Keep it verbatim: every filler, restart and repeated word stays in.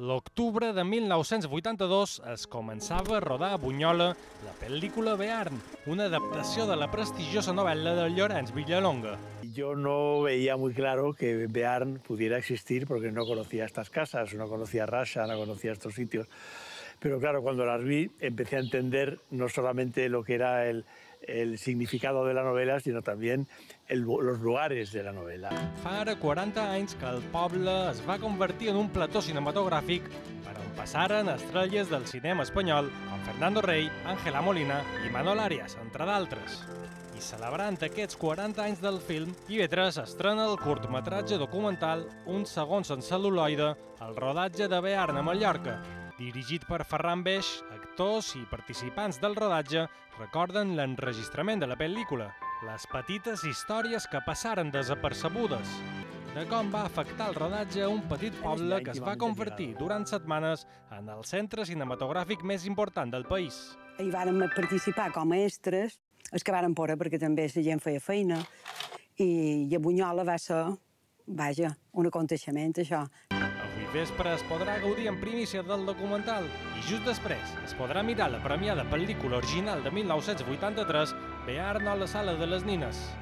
L'octubre de mil nou-cents vuitanta-dos es començava a rodar a Bunyola la pel·lícula Bearn, una adaptació de la prestigiosa novel·la de Llorenç Villalonga. Yo no veía muy claro que Bearn pudiera existir porque no conocía estas casas, no conocía Rasha, no conocía estos sitios. Pero claro, cuando las vi empecé a entender no solamente lo que era el, el significado de la novela, sino también el, los lugares de la novela. Fa ara quaranta anys que el poble es va convertir en un plató cinematogràfic per on passaren estrelles del cinema espanyol com Fernando Rey, Ángela Molina i Manol Arias, entre d'altres. I celebrant aquests quaranta anys del film, I V tres estrena el curtmetratge documental Un segon sense cel·luloide, el rodatge de Bearn a Mallorca. Dirigit per Ferran Beix, actors i participants del rodatge recorden l'enregistrament de la pel·lícula, les petites històries que passaren desapercebudes, de com va afectar el rodatge a un petit poble que es va convertir durant setmanes en el centre cinematogràfic més important del país. Hi vàrem participar com a extras, els que vàrem pora perquè també la gent feia feina, i a Bunyola va ser, vaja, un aconteixement, això. Avui vespre es podrà gaudir en primícia del documental i just després es podrà mirar la premiada pel·lícula original de mil nou-cents vuitanta-tres, Bearn a la Sala de les Nines.